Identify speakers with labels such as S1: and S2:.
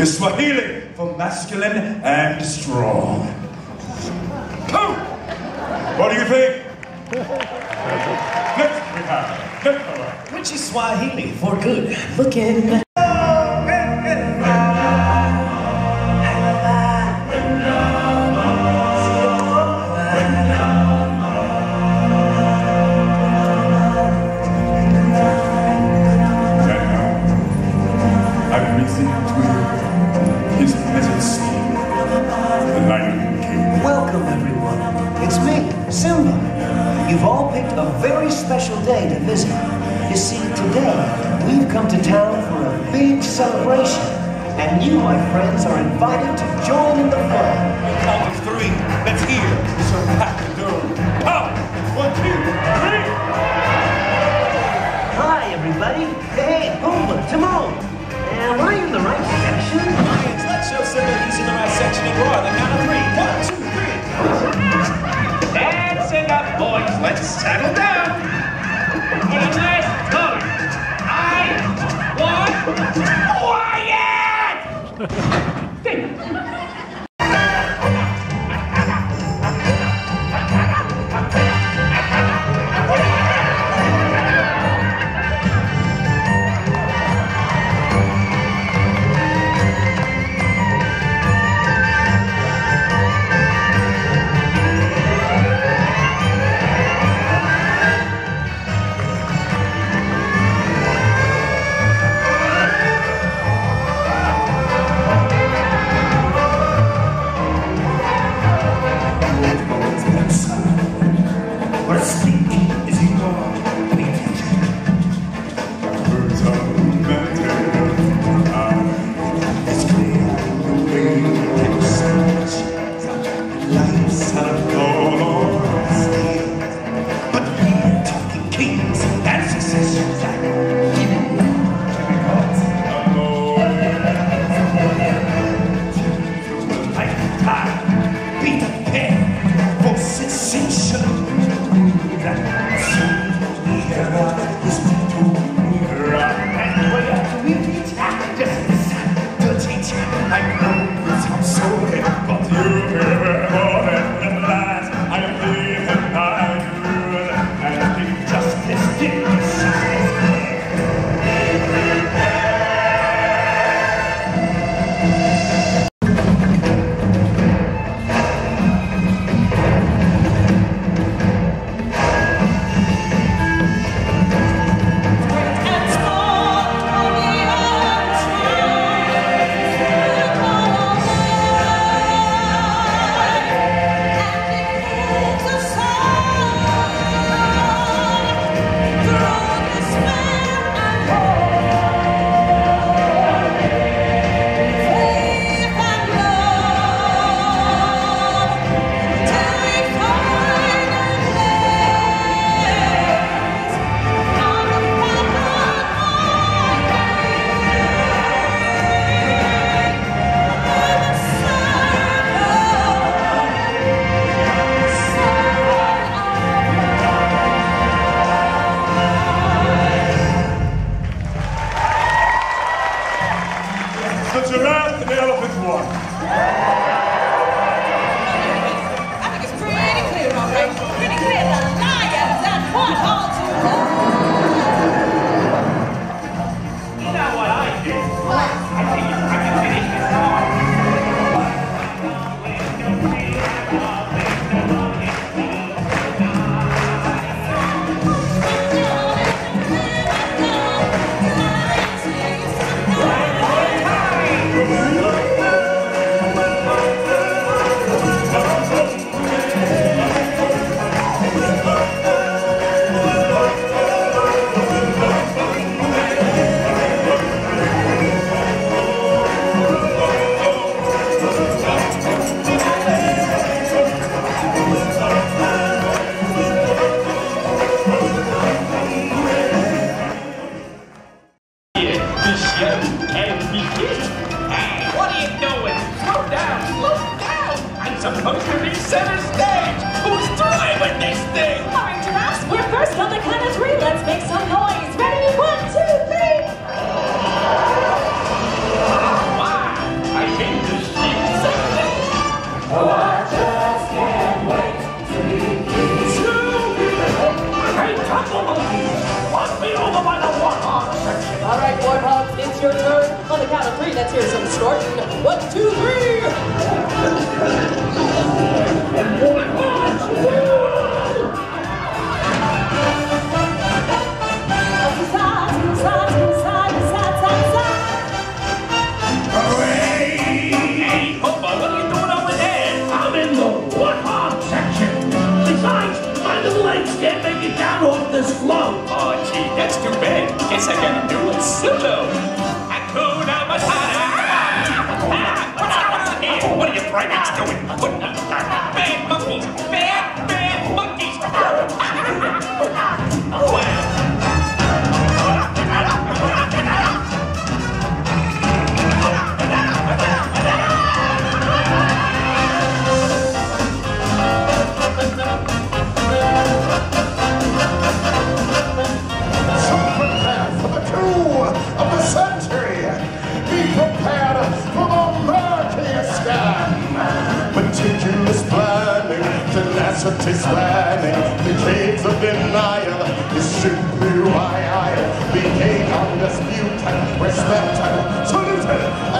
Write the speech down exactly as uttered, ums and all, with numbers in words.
S1: is Swahili for masculine and strong. Oh! What do you think? Next we have Nicola.
S2: Which is Swahili for good looking.
S3: Welcome, everyone. It's me, Simba. You've all picked a very special day to visit. You see, today, we've come to town for a big celebration. And you, my friends, are invited to join in the fun.
S1: Count of three. Let's hear this packed door. Count. One, two, three.
S3: Hi, everybody. Hey, Pumbaa, Timon. Am I in the right section?
S2: Lions, let's show Simba he's in the right section and roar. The count of three. One, two, three.
S4: That's enough, boys. Let's settle down. For the last time, I want quiet. Think.
S1: The giraffe and the elephant won.
S5: I think it's pretty clear, all right? Pretty clear. The lions that fought all too long.
S4: You know what I do? I think I can finish this song. Supposed to be center stage! Who's driving this thing?
S5: Alright, giraffes, we're first on the count of three. Let's make some noise. Ready? One, two, three.
S4: Wow!
S5: let's hear some snorting. One, two, three.
S2: Hey, Hobo, what are you doing over there? I'm in the warthog section. Besides, my little legs can't make it down off this float.
S4: Oh, gee, that's too bad. Guess I gotta do it solo. Hakuna Matata. Ah, what's going on here? What are you primates doing? What? Bad monkeys. Bad, bad monkeys. Wow.
S6: Meticulous planning, tenacity spanning, the caves of denial is simply why I became undisputed, respected, saluted,